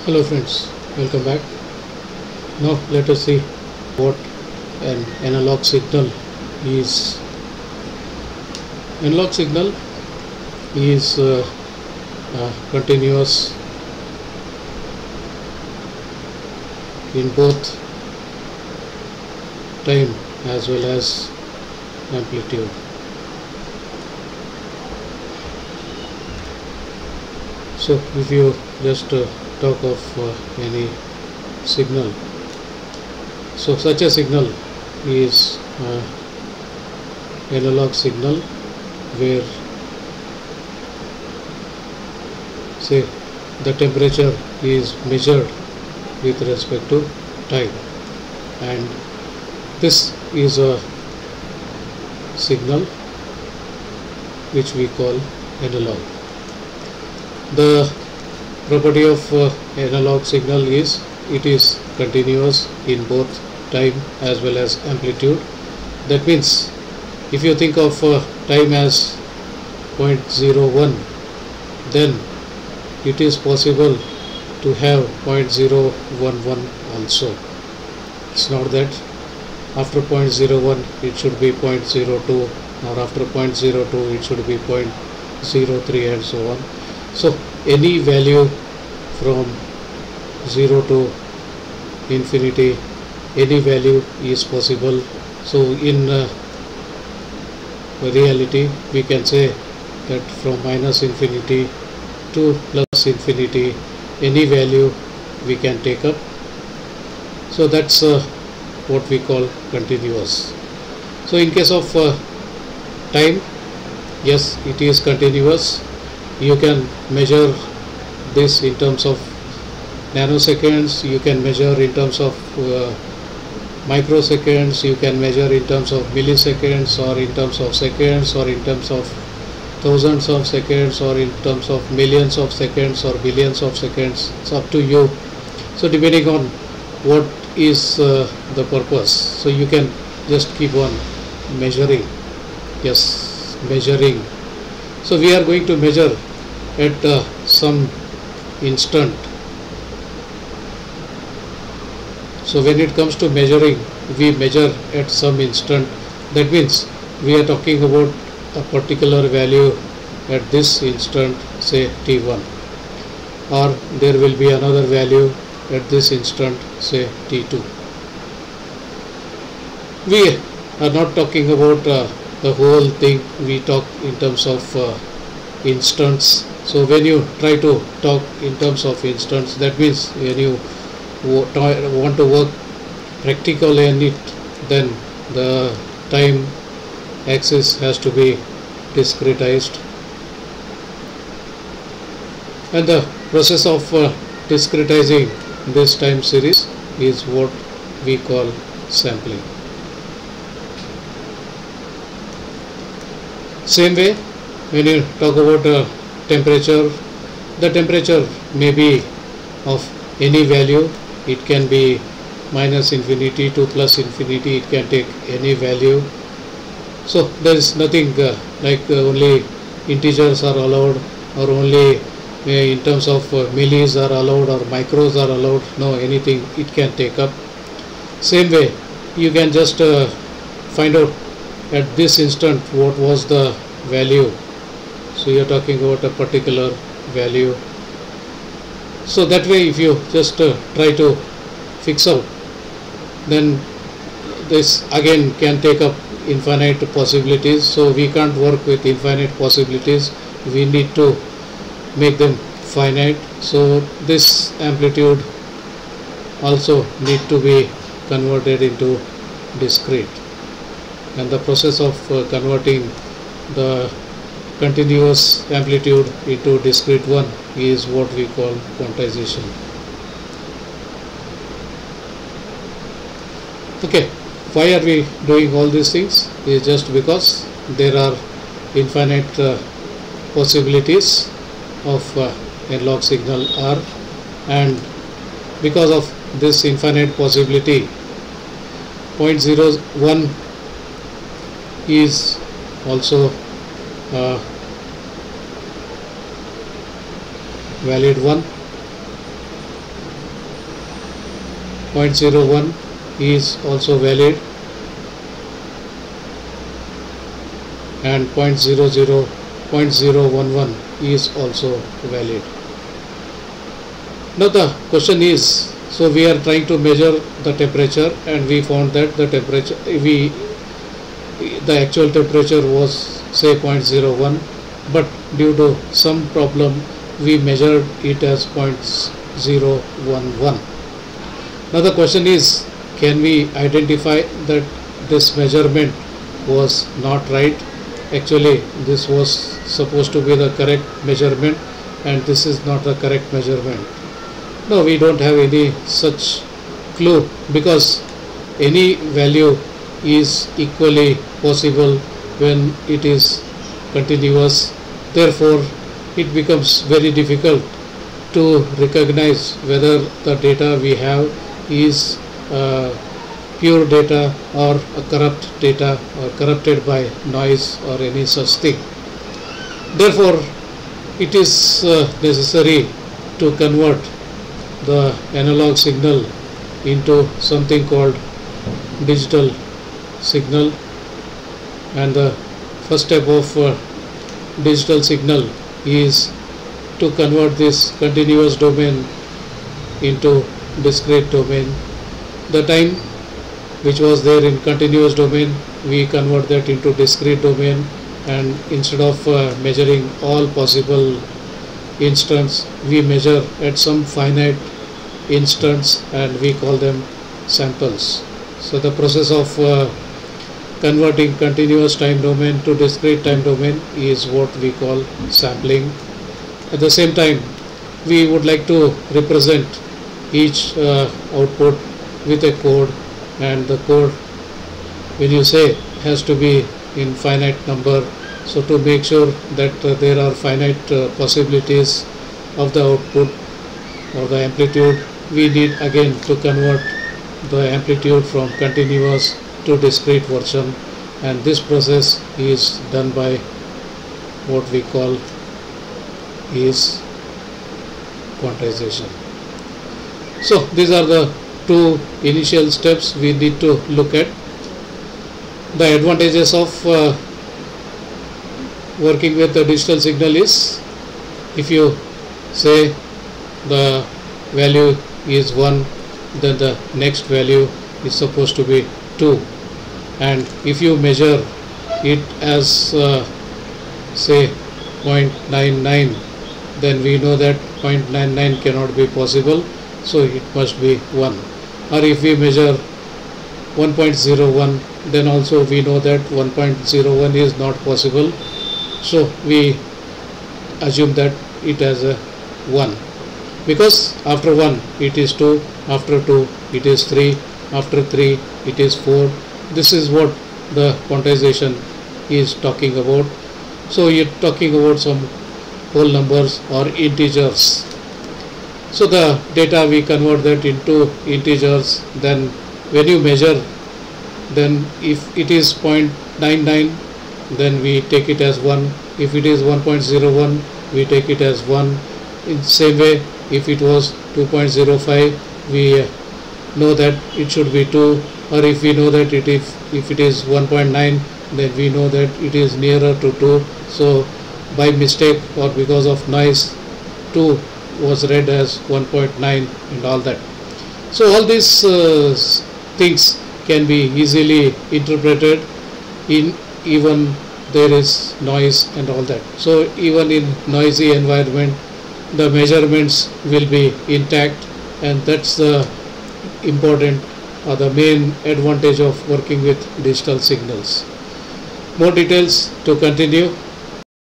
Hello friends, welcome back. Now let us see what an analog signal is. Analog signal is continuous in both time as well as amplitude. So if you just talk of any signal, so such a signal is analog signal where say the temperature is measured with respect to time, and this is a signal which we call analog. The property of analog signal is it is continuous in both time as well as amplitude. That means if you think of time as 0.01, then it is possible to have 0.011 also. It's not that after 0.01 it should be 0.02, or after 0.02 it should be 0.03 and so on. So any value from 0 to infinity, any value is possible. So in reality we can say that from minus infinity to plus infinity, any value we can take up. So that's what we call continuous. So in case of time, yes, it is continuous. You can measure this in terms of nanoseconds, you can measure in terms of microseconds, you can measure in terms of milliseconds, or in terms of seconds, or in terms of thousands of seconds, or in terms of millions of seconds, or billions of seconds. It's up to you. So depending on what is the purpose, so you can just keep on measuring. Yes, measuring. So we are going to measure at some instant. So when it comes to measuring, we measure at some instant. That means we are talking about a particular value at this instant, say t1, or there will be another value at this instant, say t2. We are not talking about the whole thing. We talk in terms of instants. So when you try to talk in terms of instants, that means when you want to work practical in it, then the time axis has to be discretized, and the process of discretizing this time series is what we call sampling. Same way, when you talk about temperature, the temperature may be of any value. It can be minus infinity to plus infinity, it can take any value. So there is nothing like only integers are allowed, or only in terms of millis are allowed, or micros are allowed. No, anything it can take up. Same way, you can just find out at this instant what was the value. So you are talking about a particular value. So that way, if you just try to fix out, then this again can take up infinite possibilities. So we can't work with infinite possibilities. We need to make them finite. So this amplitude also need to be converted into discrete, and the process of converting the continuous amplitude into discrete one is what we call quantization. Okay, why are we doing all these things? Is just because there are infinite possibilities of analog signal R, and because of this infinite possibility, 0.01 is also valid one, 0.01 is also valid, and 0.011 is also valid. Now the question is, so we are trying to measure the temperature, and we found that the actual temperature was say 0.01, but due to some problem we measured it as 0.011. Now the question is, can we identify that this measurement was not right? Actually, this was supposed to be the correct measurement, and this is not the correct measurement. No, we don't have any such clue, because any value is equally possible when it is continuous. Therefore, it becomes very difficult to recognize whether the data we have is pure data or a corrupt data or corrupted by noise or any such thing. Therefore, it is necessary to convert the analog signal into something called digital signal, and the first step of digital signal is to convert this continuous domain into discrete domain. The time which was there in continuous domain, we convert that into discrete domain, and instead of measuring all possible instants, we measure at some finite instants, and we call them samples. So the process of converting continuous time domain to discrete time domain is what we call sampling. At the same time, we would like to represent each output with a code, and the code, when you say, has to be in finite number. So to make sure that there are finite possibilities of the output or the amplitude, we need again to convert the amplitude from continuous to discrete version, and this process is done by what we call is quantization. So these are the two initial steps we need to look at. The advantages of working with the digital signal is, if you say the value is 1, then the next value is supposed to be 2, and if you measure it as say 0.99, then we know that 0.99 cannot be possible, so it must be 1. Or if we measure 1.01, then also we know that 1.01 is not possible, so we assume that it has a 1, because after 1 it is 2, after 2 it is 3, after 3 it is 4. This is what the quantization is talking about. So you're talking about some whole numbers or integers. So the data, we convert that into integers. Then when you measure, then if it is 0.99, then we take it as 1. If it is 1.01, we take it as 1. In the same way, if it was 2.05, we know that it should be 2. Or if we know that if it is 1.9, then we know that it is nearer to 2. So by mistake or because of noise, 2 was read as 1.9 and all that. So all these things can be easily interpreted in even there is noise and all that. So even in noisy environment, the measurements will be intact, and that's the important or the main advantage of working with digital signals. More details to continue.